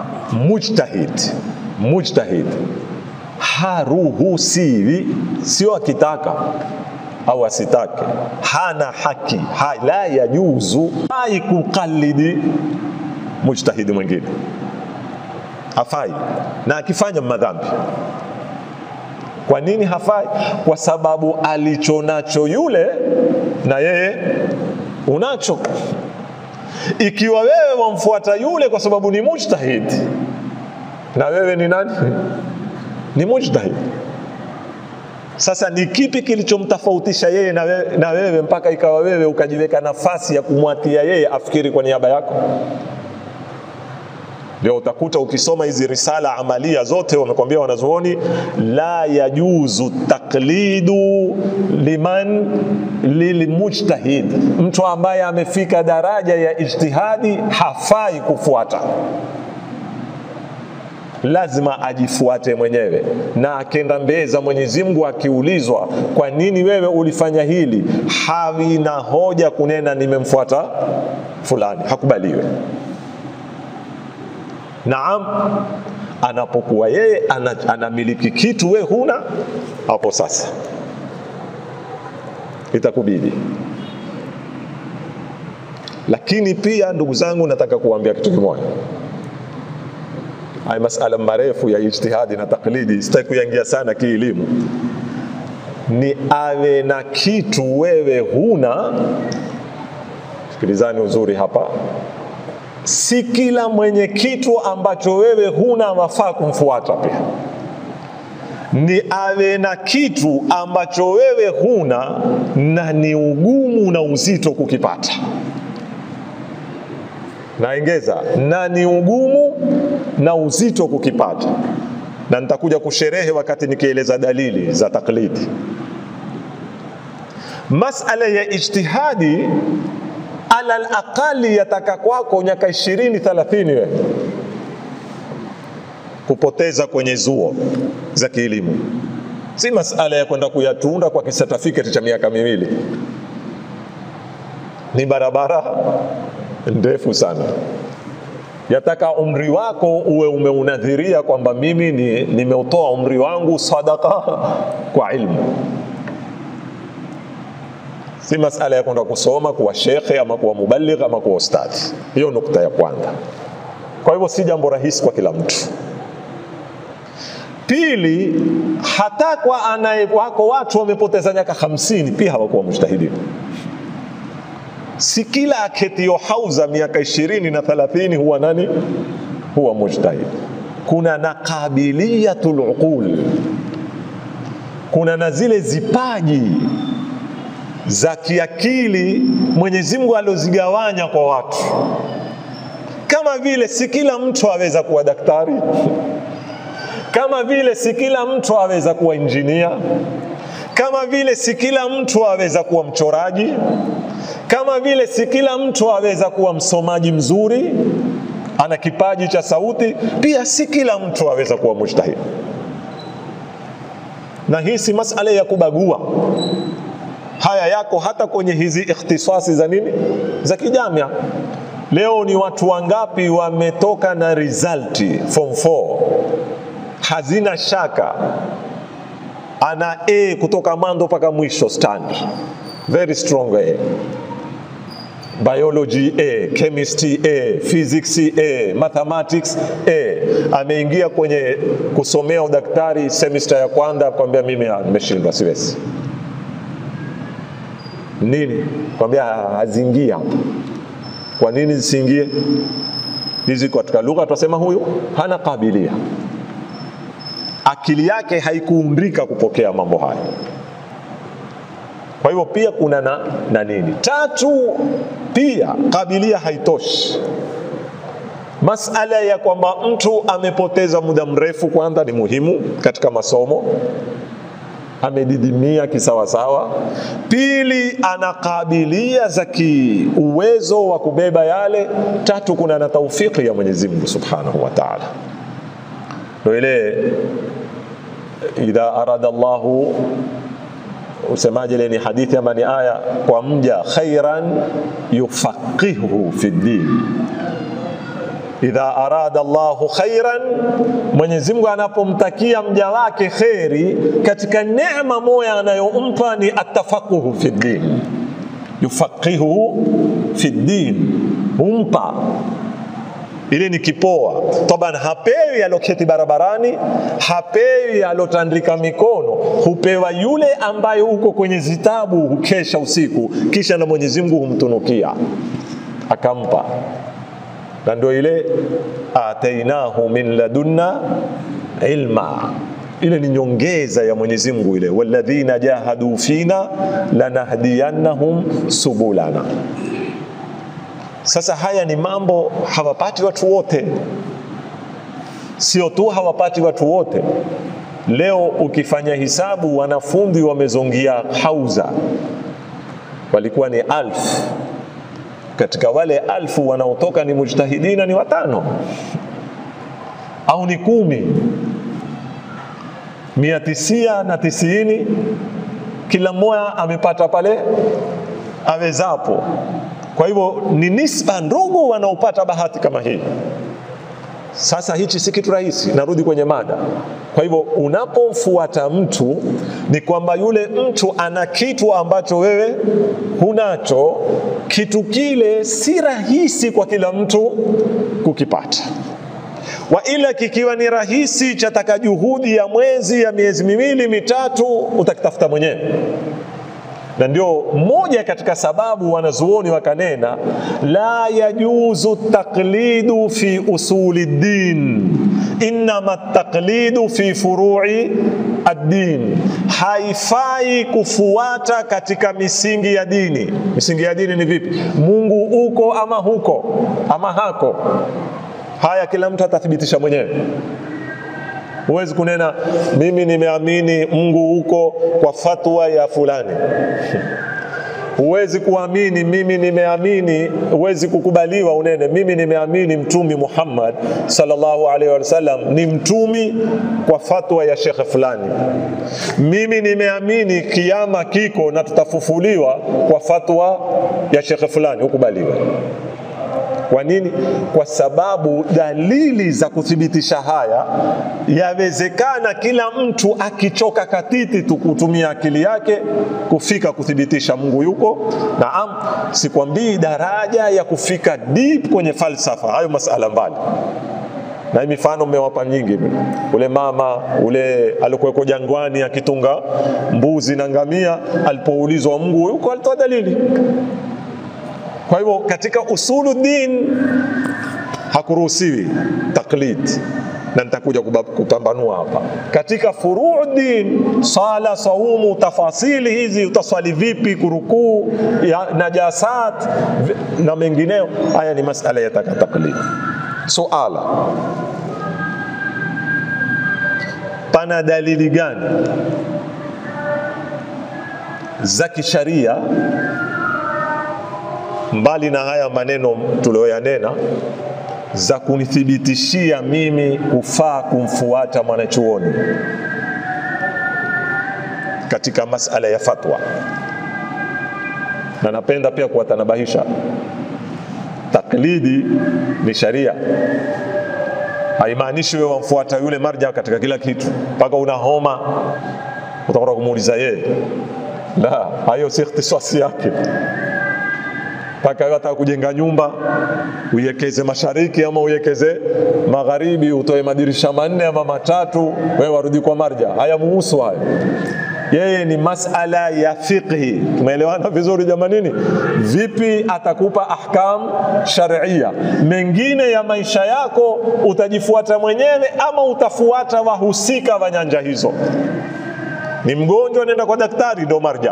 Speaker 2: mujtahid haruhusiwi, sio akitaka au asitake, hana haki, la yajuzu kuqallidi mujtahidi mwingine, hafai, na akifanya madhambi. Kwa nini hafai? Kwa sababu alichonacho yule na yeye unacho. Ikiwa wewe wamfuata yule kwa sababu ni mujtahid, na wewe ni nani? Ni mujtahid. Sasa ni kipi kilichomtofautisha yeye na wewe mpaka ikawa wewe ukajiweka nafasi ya kumwatia yeye afikiri kwa niaba yako? Ndio utakuta ukisoma hizi risala amalia zote wamekwambia wanazuoni, la yajuzu taqlidu lilmujtahid, mtu ambaye amefika daraja ya ijtihadi hafai kufuata, lazima ajifuate mwenyewe. Na akenda mbele za Mwenyezi Mungu akiulizwa kwa nini wewe ulifanya hili, hawi na hoja kunena nimemfuata fulani, hakubaliwe. Naam, anapokuwa yeye anamiliki kitu wewe huna, hapo sasa itakubidi. Lakini pia ndugu zangu, nataka kuambia kitu kimoja. Hai masala marefu ya ijtihadi na taklidi, sitaki kuingia sana kielimu. Ni awe na kitu wewe huna. Sikilizani uzuri hapa. Si kila mwenye kitu ambacho wewe huna wafaa kumfuata pia. Ni awe na kitu ambacho wewe huna na ni ugumu na uzito kukipata. Naongeza, na ni ugumu na uzito kukipata. Na nitakuja kusherehe wakati nikieleza dalili za taklidi. Masala ya ijtihadi ala al-aqali yataka kwako miaka 20-30 wewe kupoteza kwenye zuo za kielimu. Si masala ya kwenda kuyatunda kwa certificate cha miaka 2. Ni barabara ndefu sana. Yataka umri wako uwe umeunadhiria kwamba mimi nimeutoa umri wangu sadaka kwa ilmu. Si masala ya kwenda kusoma kuwa shekhe ama kuwa mubaligh ama kuwa ustadhi. Hiyo nukta ya kwanza. Kwa hivyo si jambo rahisi kwa kila mtu. Pili, hata kwa wako watu wamepoteza miaka 50 pia hawakuwa mujtahidin. Si kila aketio hauza miaka 20 na 30 huwa nani? Huwa mujtahid. Kuna naqabiliyatul uqul, kuna na zile zipaji za kiakili Mwenyezi Mungu alozigawanya kwa watu. Kama vile si kila mtu aweza kuwa daktari, kama vile si kila mtu aweza kuwa injinia, kama vile si kila mtu aweza kuwa mchoraji, kama vile si kila mtu aweza kuwa msomaji mzuri, ana kipaji cha sauti, pia si kila mtu aweza kuwa mujtahid. Na hii si masala ya kubagua. Haya yako hata kwenye hizi ikhtisasi za nini? Za kijamia. Leo ni watu wangapi wametoka na result form 4 hazina shaka, ana A kutoka mando mpaka mwisho stand, very strong A, biology A, chemistry A, physics A, mathematics A. Ameingia kwenye kusomea udaktari semester ya kwanza, akwambia mimi nimeshindwa, siwezi. Nini? Kwambia hazingia hapo. Kwa nini zisingie? Hizi katika lugha tunasema huyu hana kabilia, akili yake haikuundika kupokea mambo haya. Kwa hivyo pia kuna na nini. Tatu, pia kabilia haitoshi. Masala ya kwamba mtu amepoteza muda mrefu kwanza ni muhimu katika masomo, amedidimia kisawasawa. Pili, anakabilia za uwezo wa kubeba yale. Tatu, kuna na taufiki ya Mwenyezi Mungu Subhanahu wa Ta'ala. Ndio ile idha arada Allahu, usemaje ile ni hadithi ama ni aya, kwa mja khairan yufaqihuhu fi din. Idha arada Allahu khairan, Mwenyezi Mungu anapomtakia mja wake khairi, katika neema moja anayompa ni atafaquhu fi din. Yufaqihuhu fi din, humpa ile ni kipoa. Taban hapewi aloketi barabarani, hapewi alotandika mikono, hupewa yule ambaye uko kwenye zitabu hukesha usiku, kisha na Mwenyezi Mungu humtunukia akampa. Na ndio ile atainahu min ladunna ilma, ile ni nyongeza ya Mwenyezi Mungu ile, walladhina jahadu fina lanahdiyannahum subulana. Sasa haya ni mambo hawapati watu wote. Sio tu hawapati watu wote. Leo ukifanya hisabu, wanafunzi wamezongia hauza walikuwa ni 1000. Katika wale 1000 wanaotoka ni mujtahidina ni 5 au ni 10. 990 kila mmoja amepata pale awezapo. Kwa hivyo ni nisba ndogo wanaopata bahati kama hii. Sasa hichi si kitu rahisi, narudi kwenye mada. Kwa hivyo unapomfuata mtu ni kwamba yule mtu ana kitu ambacho wewe hunacho. Kitu kile si rahisi kwa kila mtu kukipata. Wa ila kikiwa ni rahisi, chataka juhudi ya mwezi, ya miezi miwili mitatu, utakitafuta mwenyewe. Na ndio moja katika sababu wanazuoni wakanena la yajuzu taqlidu fi usuli din, innama taqlidu fi furu'i ad-din. Haifai kufuata katika misingi ya dini. Misingi ya dini ni vipi? Mungu uko ama huko ama hako. Haya kila mtu atathibitisha mwenyewe. Huwezi kunena mimi nimeamini Mungu huko kwa fatwa ya fulani. Huwezi kuamini mimi nimeamini, huwezi kukubaliwa unene mimi nimeamini Mtumi Muhammad sallallahu alaihi wasallam ni mtumi kwa fatwa ya shekhe fulani. Mimi nimeamini kiyama kiko na tutafufuliwa kwa fatwa ya shekhe fulani, hukubaliwa. Kwa nini? Kwa sababu dalili za kuthibitisha haya yawezekana kila mtu akichoka katiti tu kutumia akili yake kufika kuthibitisha Mungu yuko. Naam, sikwambii daraja ya kufika deep kwenye falsafa, hayo masala mbali. Na mifano mmewapa nyingi. Ule mama ule alikuwa jangwani akitunga mbuzi na ngamia, alipoulizwa Mungu yuko alitoa dalili. Kwa hivyo katika usulu din hakuruhusiwi taklid, na nitakuja kupambanua hapa. Katika furuu din, sala, saumu, tafasili hizi, utaswali vipi, kurukuu, najasat na mengineo, haya ni masala ya taklid. Suala, pana dalili gani za kisharia mbali na haya maneno tulioyanena za kunithibitishia mimi kufaa kumfuata mwanachuoni katika masala ya fatwa? Na napenda pia kuwatanabahisha, taklidi ni sharia. Haimaanishi wewe wamfuata yule marja katika kila kitu mpaka una homa utakwenda kumuuliza yeye. La, hayo si ikhtisasi yake. Paka hata kujenga nyumba uiwekeze mashariki ama uiwekeze magharibi, utoe madirisha 4 ama 3, wewe warudi kwa marja, haya muhusu hayo. Yeye ni masala ya fiqhi. Tumeelewana vizuri jamanini? Vipi atakupa ahkam sharia? Mengine ya maisha yako utajifuata mwenyewe ama utafuata wahusika wa nyanja hizo. Ni mgonjwa, nenda kwa daktari, ndo marja.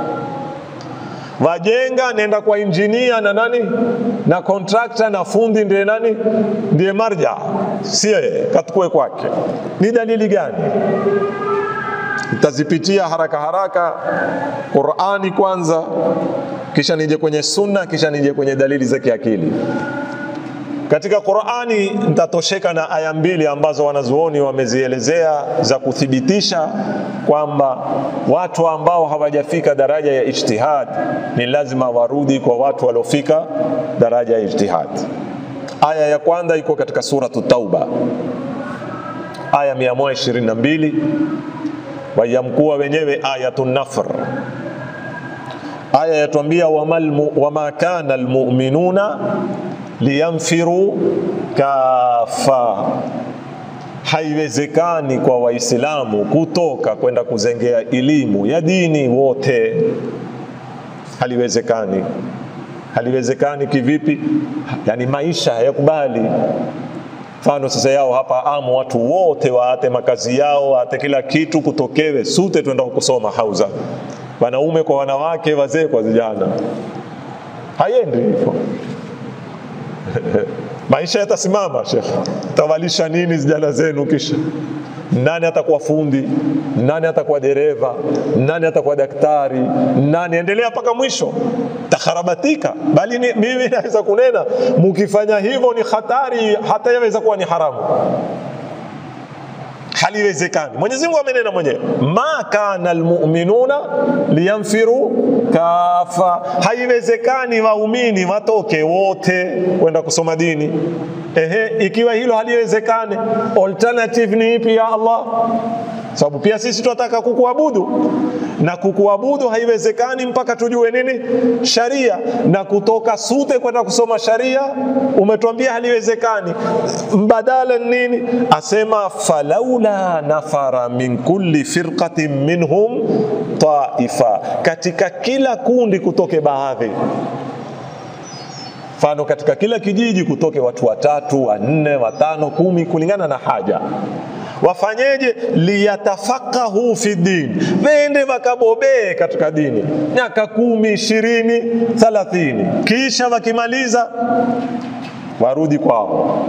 Speaker 2: Wajenga, nenda kwa injinia na nani na contractor na fundi, ndiye nani? Ndiye marja, si yeye katukue kwake. Ni dalili gani? Utazipitia haraka haraka. Qur'ani kwanza, kisha nije kwenye sunna, kisha nije kwenye dalili za kiakili. Katika Qur'ani nitatosheka na aya 2 ambazo wanazuoni wamezielezea za kuthibitisha kwamba watu ambao hawajafika daraja ya ijtihad ni lazima warudi kwa watu waliofika daraja ya ijtihad. Aya ya kwanza iko katika suratu Tauba, aya 122, wayamkuwa wenyewe ayatun nafr. Aya yatuambia wama kana almu'minuna liyamfiru kafa. Haiwezekani kwa Waislamu kutoka kwenda kuzengea elimu ya dini wote. Haliwezekani. Haliwezekani kivipi? Yani maisha hayakubali. Mfano sasa yao hapa amu watu wote waate makazi yao, waate kila kitu, kutokewe sute tuenda kusoma hauza. Wanaume kwa wanawake, wazee kwa vijana. Haiendi hivyo. Maisha yatasimama Sheikh. Tawalisha nini vijana zenu kisha? Nani atakuwa fundi? Nani atakuwa dereva? Nani atakuwa daktari? Nani? Endelea mpaka mwisho. Takharabatika. Bali mimi naweza kunena mkifanya hivyo ni hatari, hata yaweza kuwa ni haramu. Haliwezekani. Mwenyezi Mungu amenena mwenyewe, ma kana almu'minuna liyanfiru kafa. Haiwezekani waumini watoke wote kwenda kusoma dini. Ikiwa hilo haliwezekani, alternative ni ipi ya Allah? Sababu pia sisi tunataka kukuabudu, na kukuabudu haiwezekani mpaka tujue nini sharia, na kutoka sute kwenda kusoma sharia umetuambia haliwezekani. Mbadala nini? Asema falaula nafara min kulli firqatin minhum taifa, katika kila kundi kutoke baadhi. Mfano katika kila kijiji kutoke watu 3, 4, 5, 10 kulingana na haja. Wafanyeje? Liyatafaqahu fi din, wende wakabobee katika dini miaka 10, 20, 30, kisha wakimaliza warudi kwao.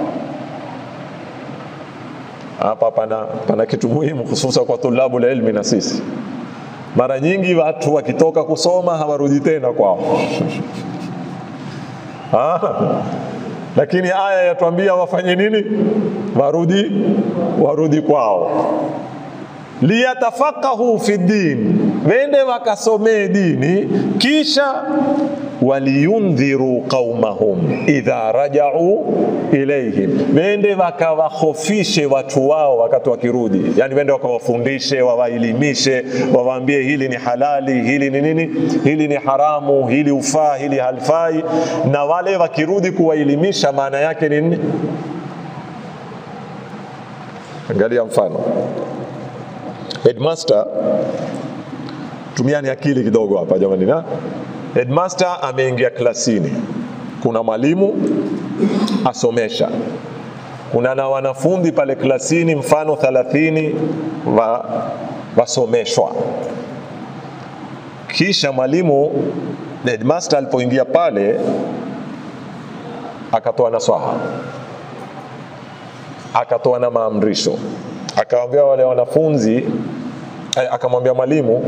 Speaker 2: Hapa pana kitu muhimu hususa kwa tulabu la ilmi na sisi. Mara nyingi watu wakitoka kusoma hawarudi tena kwao. Lakini aya yatuambia wafanye nini? Warudi kwao. Liyatafaqahu fi din, wende wakasomee dini, kisha waliyundhiru qaumahum idha raja'u ilayhim, wende wakawakhofishe watu wao wakati wakirudi. Yani wende wakawafundishe, wawaelimishe, wawaambie hili ni halali, hili ni nini, hili ni haramu, hili ufaa, hili halfai. Na wale wakirudi kuwaelimisha maana yake ni nini? Angalia mfano. Headmaster, tumiani akili kidogo hapa jamani na. Headmaster ameingia klasini. Kuna mwalimu asomesha. Kuna na wanafunzi pale klasini mfano 30 wasomeshwa. Kisha mwalimu, headmaster alipoingia pale akatoa nasaha, akatoa na maamrisho, akawaambia wale wanafunzi, akamwambia mwalimu,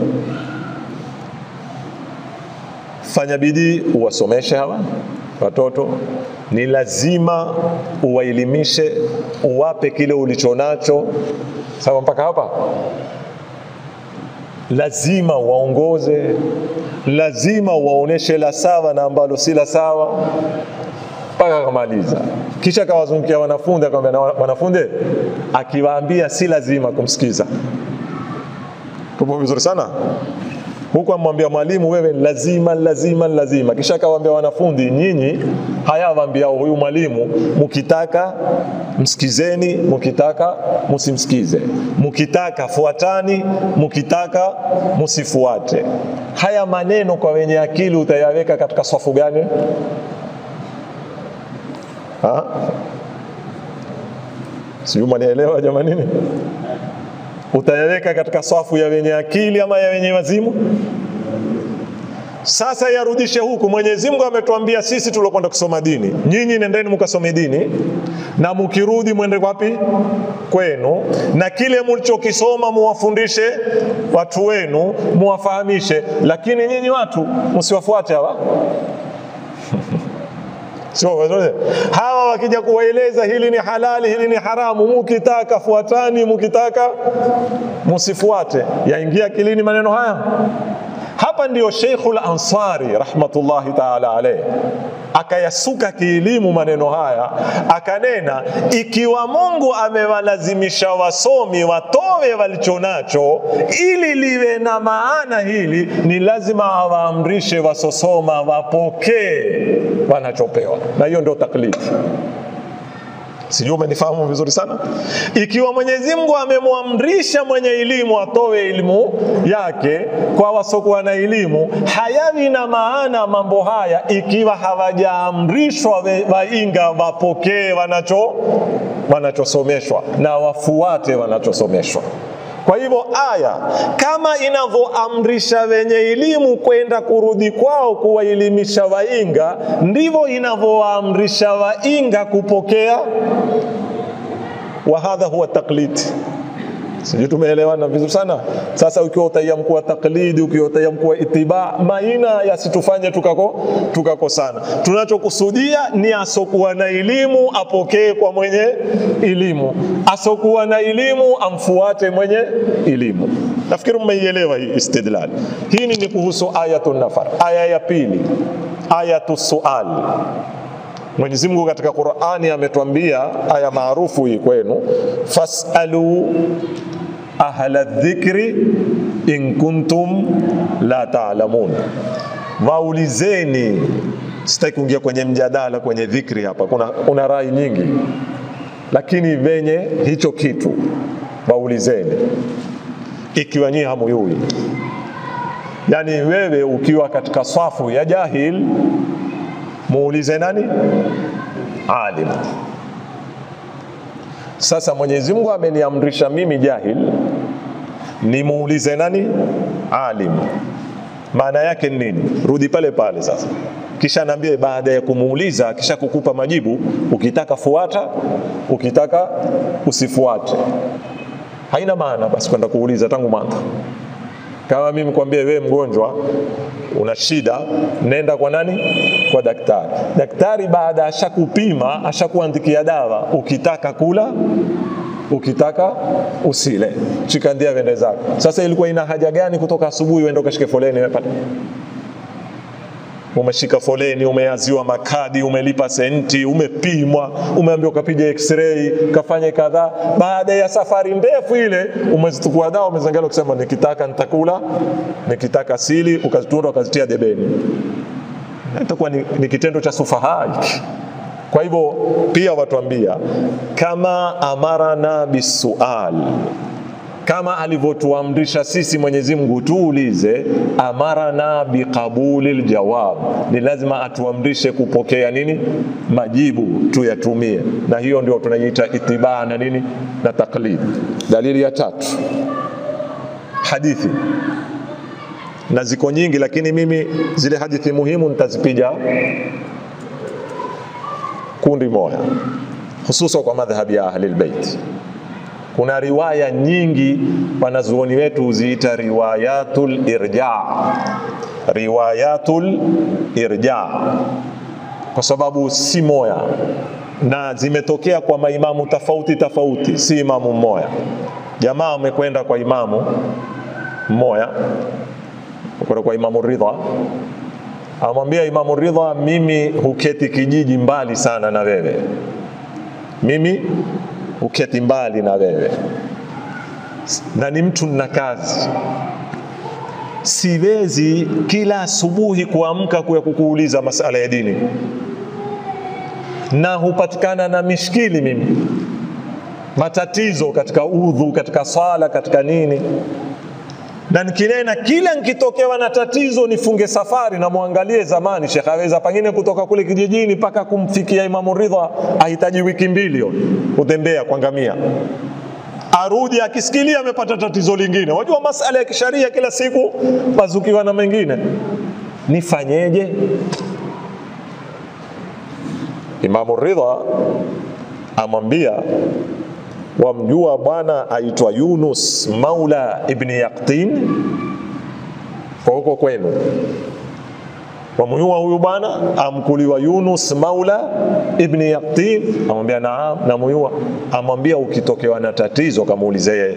Speaker 2: fanya bidii uwasomeshe hawa watoto, ni lazima uwaelimishe, uwape kile ulichonacho. Sawa mpaka hapa? Lazima waongoze, lazima waoneshe la sawa na ambalo si la sawa, mpaka kamaliza. Kisha kawazungukia wanafunzi akamwambia, wanafunzi, akiwaambia si lazima kumsikiza. Tupo vizuri sana? Huko amwambia mwalimu wewe lazima. Kisha kawaambia wanafunzi, nyinyi hayawaambia huyu mwalimu, mkitaka msikizeni, mkitaka msimsikize, mkitaka fuatani, mkitaka msifuate. Haya maneno kwa wenye akili utayaweka katika safu gani? Sijui mnielewa jamani nini? Utayaweka katika safu ya wenye akili ama ya wenye wazimu? Sasa yarudishe huku. Mwenyezi Mungu ametuambia sisi tulokwenda kusoma dini, nyinyi nendeni mkasome dini, na mkirudi mwende wapi? Kwenu, na kile mlichokisoma muwafundishe watu wenu, muwafahamishe. Lakini nyinyi watu msiwafuate hawa. Sio hawa wakija kuwaeleza hili ni halali, hili ni haramu, mkitaka fuatani, mkitaka msifuate. Yaingia kilini maneno haya? Hapa ndio Sheikhul Ansari rahmatullahi ta'ala alayhi akayasuka kielimu maneno haya, akanena ikiwa Mungu amewalazimisha wasomi watowe walichonacho ili liwe na maana hili, ni lazima awaamrishe wasosoma wapokee wanachopewa, na hiyo ndio taklidi. Sijui umenifahamu vizuri sana? Ikiwa Mwenyezi Mungu amemwamrisha mwenye elimu atoe elimu yake kwa wasokuwa na elimu, hayawi na maana mambo haya ikiwa hawajaamrishwa wainga wapokee wanachosomeshwa na wafuate wanachosomeshwa. Kwa hivyo aya kama inavyoamrisha wenye elimu kwenda kurudi kwao kuwaelimisha wainga, ndivyo inavyoamrisha wainga kupokea. Wa hadha huwa taqlid. Sijui tumeelewana vizuri sana. Sasa ukiwa utayamkuwa taklidi, ukiwa utayamkuwa itiba, maina yasitufanye tukakosana. Tunachokusudia ni asokuwa na elimu apokee kwa mwenye elimu, asokuwa na elimu amfuate mwenye elimu. Nafikiri mmeielewa hii istidlal. Hii ni kuhusu ayatun nafar. Aya ya pili, ayatu sual. Mwenyezi Mungu katika Qur'ani ametuambia aya maarufu hii kwenu, fasalu ahla dhikri in kuntum la ta'lamun. Waulizeni. Sitaki kuingia kwenye mjadala kwenye dhikri hapa, kuna rai nyingi, lakini venye hicho kitu waulizeni ikiwa nyinyi hamuyui. Yani wewe ukiwa katika safu ya jahil, muulize nani? Alim. Sasa Mwenyezi Mungu ameniamrisha mimi jahil ni muulize nani? Alim. Maana yake nini? Rudi pale pale sasa. Kisha niambie baada ya kumuuliza, kisha kukupa majibu, ukitaka fuata, ukitaka usifuate. Haina maana basi kwenda kuuliza tangu mwanzo. Kama mimi kwambie wewe mgonjwa una shida, nenda kwa nani? Kwa daktari. Daktari baada ashakupima, ashakuandikia dawa, ukitaka kula, ukitaka usile, chikandia vende zako. Sasa ilikuwa ina haja gani kutoka asubuhi uende ukashike foleni wewe pale? Umeshika foleni, umeaziwa makadi, umelipa senti, umepimwa, umeambiwa kapige x-ray, kafanye kadhaa. Baada ya safari ndefu ile, umezitukua dawa, umezangalia kusema nikitaka nitakula, nikitaka sili, ukazitunda ukazitia debeni. Itakuwa ni kitendo cha sufaha. Kwa hivyo pia watuambia kama amarana bisual, kama alivyotuamrisha sisi Mwenyezi Mungu tuulize, amarana biqabulil jawab, ni lazima atuamrishe kupokea nini? Majibu tuyatumie. Na hiyo ndio tunaita itibaa na nini? Na taklid. Dalili ya tatu, hadithi. Na ziko nyingi, lakini mimi zile hadithi muhimu nitazipiga kundi moja, hususan kwa madhhabi ya ahli albayt. Kuna riwaya nyingi wanazuoni wetu huziita riwayatul irja. Riwayatul irja kwa sababu si moja, na zimetokea kwa maimamu tofauti, si imamu mmoja. Jamaa wamekwenda kwa imamu mmoja, kwa Imamu Ridha. Amwambia Imamu Ridha, mimi huketi kijiji mbali sana na wewe, mimi uketi mbali na wewe, na ni mtu na kazi, siwezi kila asubuhi kuamka kukuuliza masala ya dini, na hupatikana na mishkili mimi, matatizo katika udhu, katika sala, katika nini, na nikinena kila nikitokewa na tatizo nifunge safari. Na muangalie zamani Sheikh aweza pengine kutoka kule kijijini mpaka kumfikia Imamu Ridha ahitaji wiki mbili kutembea kwa ngamia, arudi akisikilia amepata tatizo lingine. Wajua masala ya kisharia kila siku bazukiwa na mengine, nifanyeje? Imamu Ridha amwambia, wamjua bwana aitwa Yunus Maula ibn Yaqtin kwa huko kwenu? Wamjua huyu bwana amkuliwa Yunus Maula ibn Yaqtin? Amwambia naam, namjua. Amwambia ukitokewa na tatizo kamuulize yeye.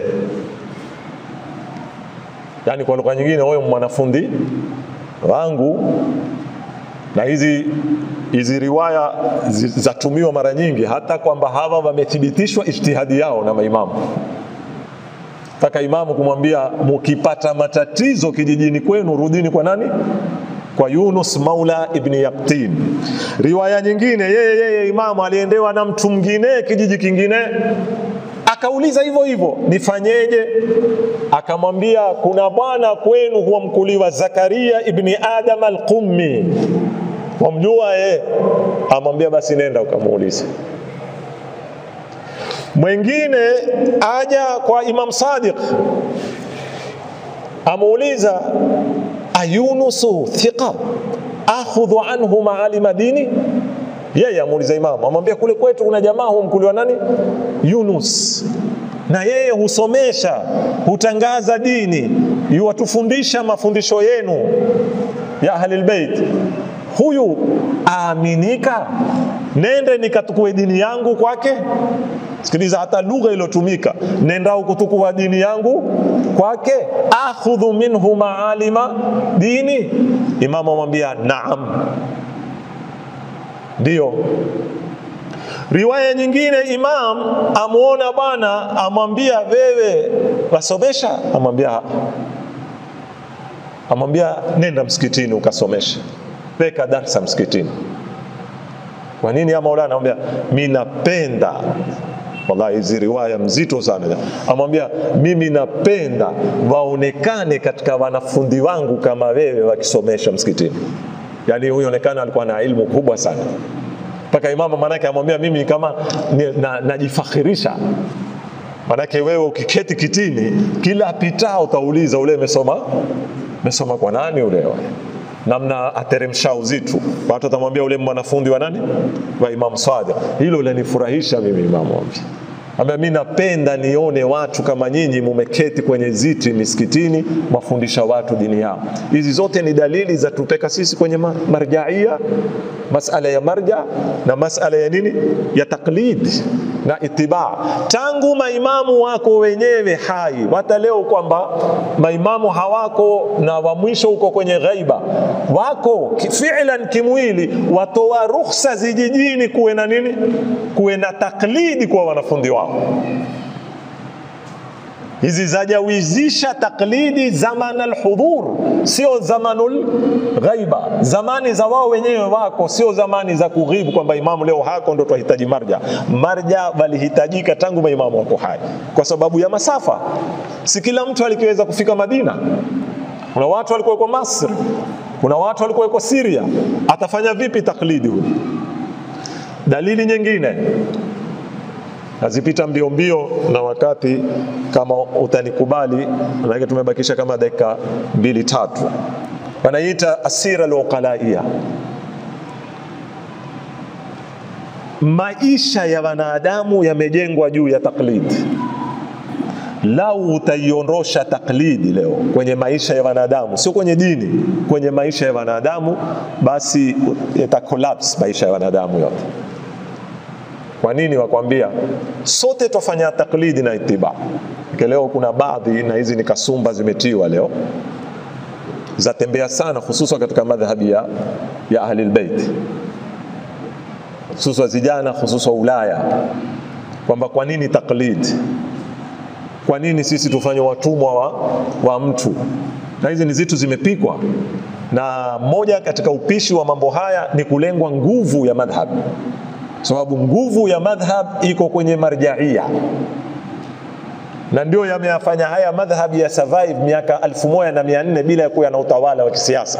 Speaker 2: Yani kwa lugha nyingine, wewe mwanafunzi wangu. Na hizi riwaya zatumiwa mara nyingi, hata kwamba hawa wamethibitishwa ijtihadi yao na maimamu. Taka imamu kumwambia, mkipata matatizo kijijini kwenu rudini kwa nani? Kwa Yunus Maula ibn Yaqtin. Riwaya nyingine, yeye imamu aliendewa na mtu mwingine kijiji kingine, akauliza hivyo, nifanyeje? Akamwambia, kuna bwana kwenu huwa mkuliwa Zakaria ibn Adam al-Qummi, wamjua yeye? Amwambia basi nenda ukamuulize. Mwingine aja kwa Imam Sadiq, amuuliza ayunusu thiqa akhudhu anhu ma'alima dini. Yeye amuuliza Imam, amwambia kule kwetu kuna jamaa humkuliwa nani? Yunus, na yeye husomesha, hutangaza dini, yuwatufundisha mafundisho yenu ya Ahlul Bait. Huyu aaminika? Nende nikatukue dini yangu kwake? Sikiliza hata lugha ilotumika, nenda ukutukua dini yangu kwake. Akhudhu minhu ma'alima dini. Imamu amwambia naam, ndio. Riwaya nyingine, imam amuona bwana, amwambia wewe wasomesha? Amwambia nenda msikitini ukasomesha, weka darasa msikitini. Kwa nini ya Maulana? Amwambia mimi napenda. Wallahi hizi riwaya mzito sana. Amwambia mimi napenda waonekane katika wanafunzi wangu kama wewe wakisomesha msikitini. Yani huyo onekana alikuwa na ilmu kubwa sana. Paka imamu manake amwambia mimi kama najifakhirisha. Manake wewe ukiketi kitini, kila pitao utauliza ule mesoma kwa nani ule? Namna ateremsha uzito. Watu watamwambia ule mwanafunzi wa nani? Wa Imam Sadiq. Hilo linanifurahisha mimi imamu wangu. Ambaye mimi napenda nione watu kama nyinyi mumeketi kwenye ziti misikitini mafundisha watu dini yao. Hizi zote ni dalili za tupeka sisi kwenye marjaia, masala ya marja na masala ya nini? Ya taklid na itibaa. Tangu maimamu wako wenyewe hai, hata leo kwamba maimamu hawako na wa mwisho uko kwenye ghaiba, wako fi'lan kimwili, watoa ruhusa zijijini kuwe na nini? Kuwe na taklidi kwa wanafunzi wao. Hizi zajawizisha taklidi zaman al-hudhur, sio zamanul ghaiba. Zamani za wao wenyewe wako, sio zamani za kughibu kwamba imamu leo hako ndo tunahitaji marja. Marja walihitajika tangu maimamu wako hai, kwa sababu ya masafa. Si kila mtu alikiweza kufika Madina. Kuna watu walikuwa kwa Masri, kuna watu walikuwa kwa Syria. Atafanya vipi taklidi huyo? Dalili nyingine nazipita mbio mbio na wakati, kama utanikubali, maana tumebakisha kama dakika 2-3. Wanaita asira al-uqalaia. Maisha ya wanadamu yamejengwa juu ya taklidi. Lau utaiondosha taklidi leo kwenye maisha ya wanadamu, sio kwenye dini, kwenye maisha ya wanadamu, basi itakolapse maisha ya wanadamu yote. Kwa nini wakwambia sote tufanya taklidi na ittiba? Leo kuna baadhi, na hizi ni kasumba zimetiwa leo, zatembea sana hususan katika madhhabi ya Ahlul Bait, hususan vijana, hususan Ulaya, kwamba kwa nini taklidi? Kwa nini sisi tufanye watumwa wa mtu? Na hizi ni zitu zimepikwa, na moja katika upishi wa mambo haya ni kulengwa nguvu ya madhhab. Sababu nguvu ya madhhab iko kwenye marjaia, na ndio yameyafanya haya madhhab ya survive miaka 1400 bila ya kuwa na utawala wa kisiasa.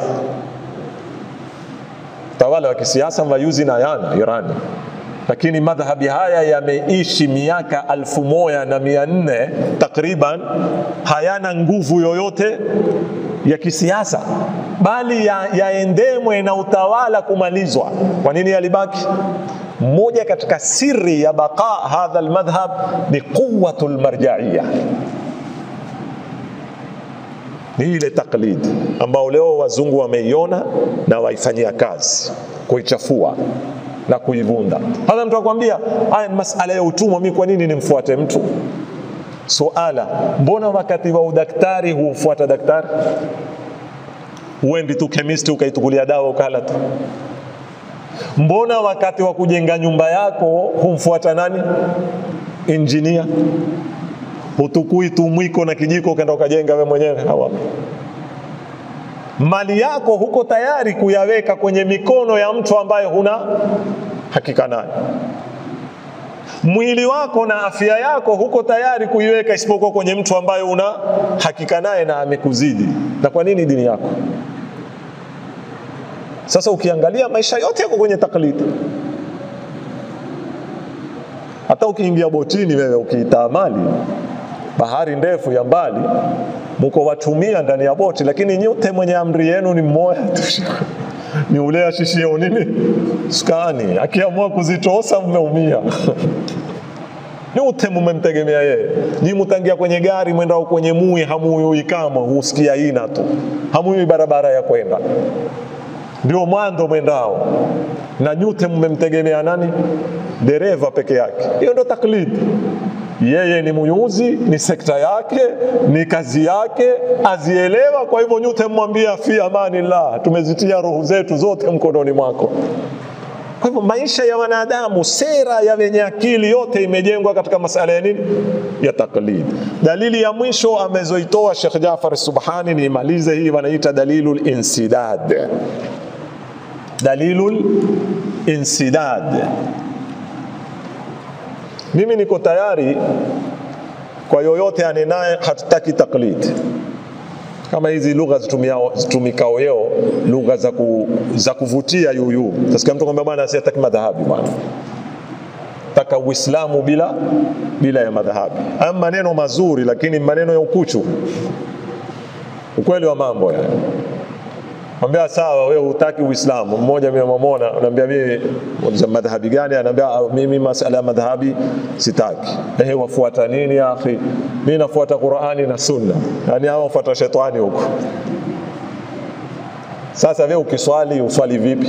Speaker 2: Utawala wa kisiasa wayuzi na yana Irani, lakini madhhabi haya yameishi miaka 1400 takriban, hayana nguvu yoyote ya kisiasa, bali yaendemwe na utawala kumalizwa. Kwa nini yalibaki? Moja katika siri ya baqa hadha almadhhab ni quwwatul marjaia, ni ile taklidi ambao leo wazungu wameiona na waifanyia kazi kuichafua na kuivunda. Hata mtu akwambia haya ni masala ya utumwa, mimi kwa nini nimfuate mtu? Suala, mbona wakati wa udaktari hufuata daktari? Uendi tu chemist ukaitukulia dawa ukala tu? Mbona wakati wa kujenga nyumba yako humfuata nani? Engineer. Hutukui tu mwiko na kijiko ukaenda ukajenga wewe mwenyewe? Hawa. Mali yako huko tayari kuyaweka kwenye mikono ya mtu ambaye huna hakika naye. Mwili wako na afya yako huko tayari kuiweka isipokuwa kwenye mtu ambaye una hakika naye na amekuzidi. Na kwa nini dini yako? Sasa ukiangalia maisha yote yako kwenye taklidi. Hata ukiingia botini wewe ukiitamali bahari ndefu ya mbali, mko watumia ndani ya boti, lakini nyote mwenye amri yenu ni mmoja tu. Ni ule ashishio nini? Skani. Akiamua kuzitosa mmeumia. Nyote mmemtegemea yeye. Ni mtangia kwenye gari mwenda kwenye mui, hamuyui kama husikia ina tu. Hamuyui barabara ya kwenda. Ndio mwando mwendao. Na nyote mmemtegemea nani? Dereva peke yake. Hiyo ndio taklidi. Yeye ni muyuzi, ni sekta yake, ni kazi yake, azielewa. Kwa hivyo nyote mmwambia fi amanillah, tumezitia roho zetu zote mkononi mwako. Kwa hivyo maisha ya wanadamu, sera ya wenye akili yote imejengwa katika masala ya nini? Ya taklid. Dalili ya mwisho amezoitoa Sheikh Jaafar Subhani, ni imalize hii, wanaita dalilul insidad. Dalilul insidad. Mimi niko tayari kwa yoyote anenaye hatutaki taklid. Kama hizi lugha zitumikao leo, lugha za kuvutia yuyu. Tasikia mtu kwamba bwana asiyataki madhahabi bwana. Taka Uislamu bila ya madhahabi. Haya maneno mazuri lakini maneno ya ukuchu. Ukweli wa mambo yani. Mwambia sawa wewe hutaki Uislamu. Mmoja mimi namwona anambia mimi za madhahabi gani? Anambia mimi masala ya madhahabi sitaki. Wafuata nini ya akhi? Mimi nafuata Qur'ani na Sunna. Yani hao wafuata shetani huko. Sasa wewe ukiswali uswali vipi?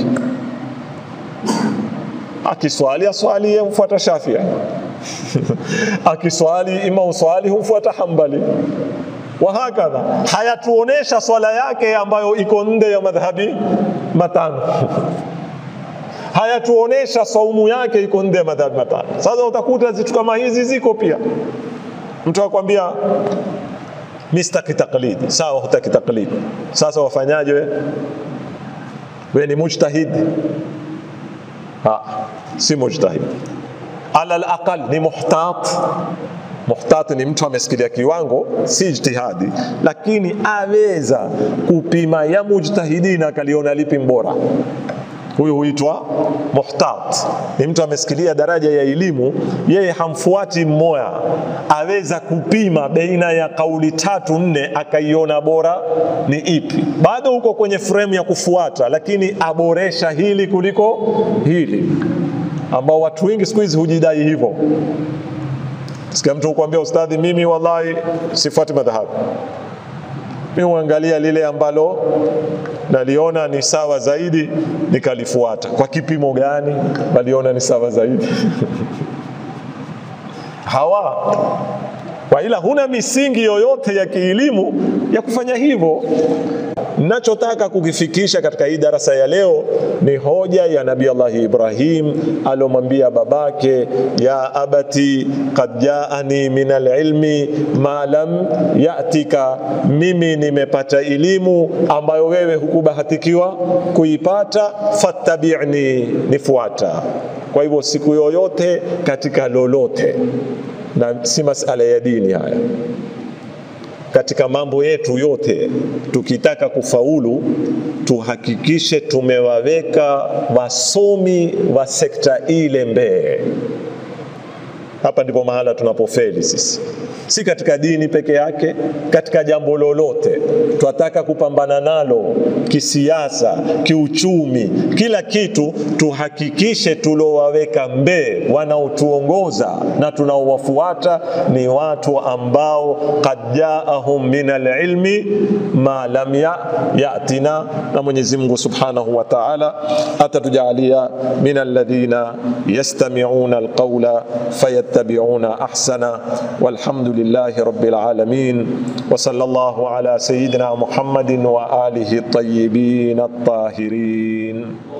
Speaker 2: Akiswali aswali yeye mfuata Shafi'i. Akiswali ima uswali hufuata Hanbali. Wahakadha. Hayatuonesha swala yake ambayo iko nje ya madhhabi matano. Hayatuonesha saumu yake iko nje ya madhhabi matano. Sasa utakuta zitu kama hizi ziko pia. Mtu akwambia mistaki taklidi. Sawa hutaki taklidi. Sasa wafanyaje wewe? Wewe ni mujtahid? Si mujtahid. Ala al-aqal ni muhtat. Muhtat ni mtu amesikilia kiwango, si ijtihadi, lakini aweza kupima ya mujtahidina kaliona lipi mbora. Huyu huitwa muhtat. Ni mtu amesikilia daraja ya elimu, yeye hamfuati mmoja, aweza kupima baina ya kauli 3-4 akaiona bora ni ipi. Bado uko kwenye frame ya kufuata, lakini aboresha hili kuliko hili, ambao watu wengi siku hizi hujidai hivyo. Sikia mtu kuambia ustadhi mimi wallahi sifuati madhahabi. Mimi huangalia lile ambalo naliona ni sawa zaidi nikalifuata. Kwa kipimo gani baliona ni sawa zaidi? Hawa kwa ila huna misingi yoyote ya kielimu ya kufanya hivyo. Ninachotaka kukifikisha katika hii darasa ya leo ni hoja ya Nabii Allah Ibrahim alomwambia babake, ya abati qad jaani min alilmi ma lam yatika, mimi nimepata elimu ambayo wewe hukubahatikiwa kuipata, fattabi'ni, nifuata. Kwa hivyo siku yoyote katika lolote, na si masala ya dini haya, katika mambo yetu yote tukitaka kufaulu, tuhakikishe tumewaweka wasomi wa sekta ile mbele. Hapa ndipo mahala tunapofeli sisi. Si katika dini peke yake, katika jambo lolote tunataka kupambana nalo, kisiasa, kiuchumi, kila kitu tuhakikishe tulowaweka mbele, wanaotuongoza na tunaowafuata ni watu ambao qad jaahum min alilmi ma lam yatina. Na Mwenyezi Mungu Subhanahu wa Ta'ala atatujalia min alladhina yastami'una alqawla fayattabi'una ahsana. Walhamdulillahi rabbil alamin, wa sallallahu ala sayyidina Muhammadin wa alihi at-tayyibin at-tahirin.